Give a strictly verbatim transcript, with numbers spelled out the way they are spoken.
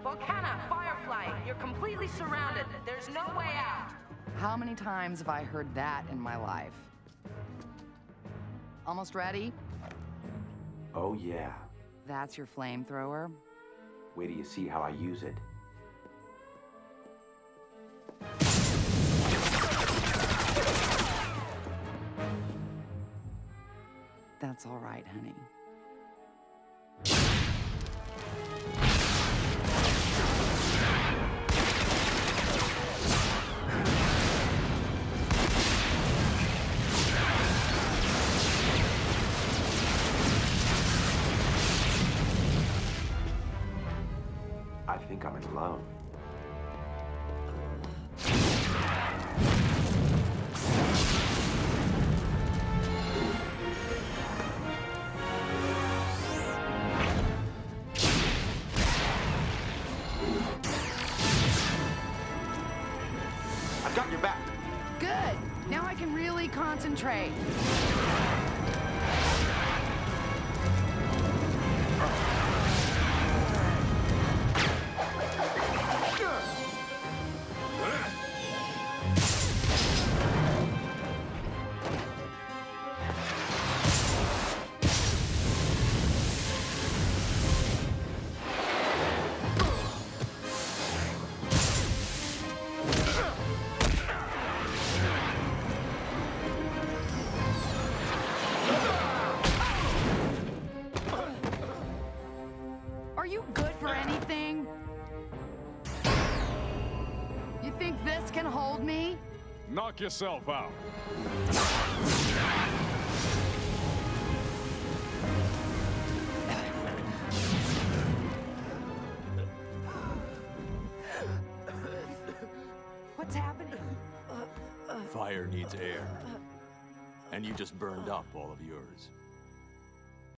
Volcana, Firefly, you're completely surrounded. There's no way out. How many times have I heard that in my life? Almost ready? Oh, yeah. That's your flamethrower? Wait till you see how I use it. That's all right, honey. I think I'm in love. I've got your back. Good! Now I can really concentrate. Are you good for anything? You think this can hold me? Knock yourself out. What's happening? Fire needs air. And you just burned up all of yours.